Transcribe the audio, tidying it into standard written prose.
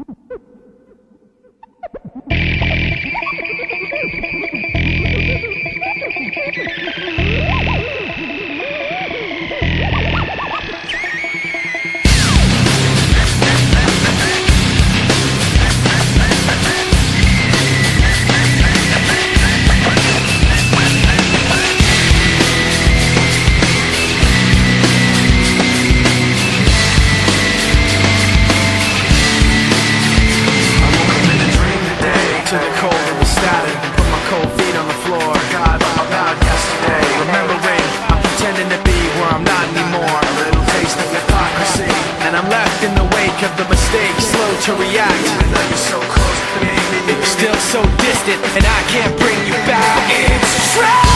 To the cold of the static, put my cold feet on the floor. God, I'm about yesterday. Remembering, I'm pretending to be where I'm not anymore. A little taste of hypocrisy, and I'm left in the wake of the mistake, slow to react. Even though you're so close to me, still so distant, and I can't bring you back. It's true.